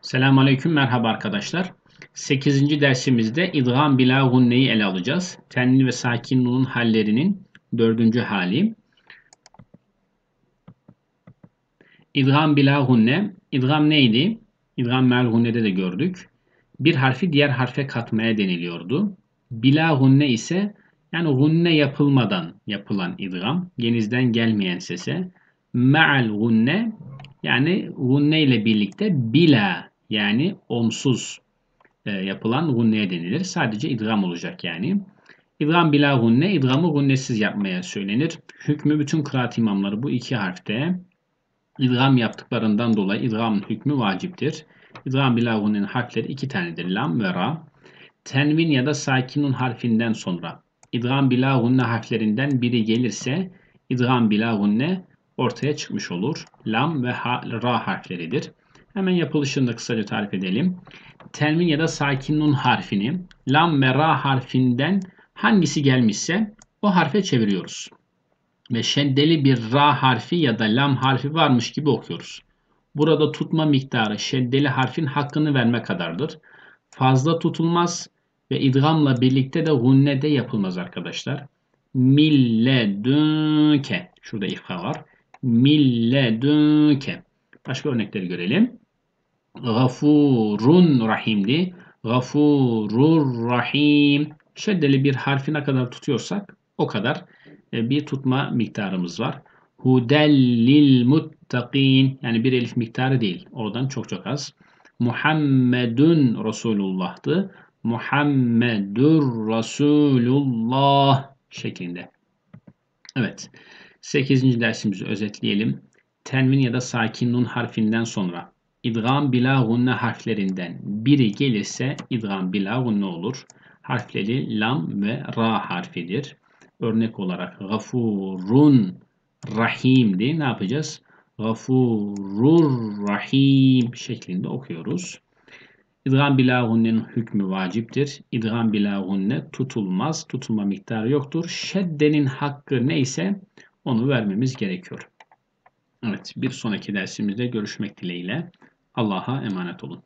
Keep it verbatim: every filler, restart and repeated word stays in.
Selamünaleyküm, merhaba arkadaşlar. sekizinci dersimizde idgam bila gunneyi ele alacağız. Tenli ve sakin nunun hallerinin dördüncü hali. İdgam bila gunne. İdgam neydi? İdgam me'al gunnede de gördük. Bir harfi diğer harfe katmaya deniliyordu. Bila gunne ise yani gunne yapılmadan yapılan idgam. Genizden gelmeyen sese. Me'al gunne yani gunne ile birlikte bila yani onsuz e, yapılan gunneye denilir. Sadece idgam olacak yani. İdgam bila gunne, idgamı gunnesiz yapmaya söylenir. Hükmü bütün kıraat imamları bu iki harfte idgam yaptıklarından dolayı idgamın hükmü vaciptir. İdgam bila gunnenin harfleri iki tanedir. Lam ve ra. Tenvin ya da sakinun harfinden sonra idgam bila gunne harflerinden biri gelirse idgam bila gunne ortaya çıkmış olur. Lam ve ha, ra harfleridir. Hemen yapılışını da kısaca tarif edelim. Tenvin ya da sakin nun harfini lam ve ra harfinden hangisi gelmişse o harfe çeviriyoruz. Ve şeddeli bir ra harfi ya da lam harfi varmış gibi okuyoruz. Burada tutma miktarı şeddeli harfin hakkını verme kadardır. Fazla tutulmaz ve idgamla birlikte de gunne de yapılmaz arkadaşlar. Milledünke. Şurada ifha var. Milledünke. Başka örnekleri görelim. Gafurun rahimdi. Gafurur rahim. Şeddeli bir harfi ne kadar tutuyorsak o kadar bir tutma miktarımız var. Hudellil muttakin. Yani bir elif miktarı değil. Oradan çok çok az. Muhammedun Resulullah'tı. Muhammedur Resulullah şeklinde. Evet. sekizinci dersimizi özetleyelim. Tenvin ya da sakin nun harfinden sonra idgam bila gunne harflerinden biri gelirse idgam bila gunne olur. Harfleri lam ve ra harfidir. Örnek olarak gafurun rahimdi. Ne yapacağız? Gafurur rahim şeklinde okuyoruz. İdgam bila gunnenin hükmü vaciptir. İdgam bila gunne tutulmaz. Tutulma miktarı yoktur. Şeddenin hakkı neyse onu vermemiz gerekiyor. Evet, bir sonraki dersimizde görüşmek dileğiyle. Allah'a emanet olun.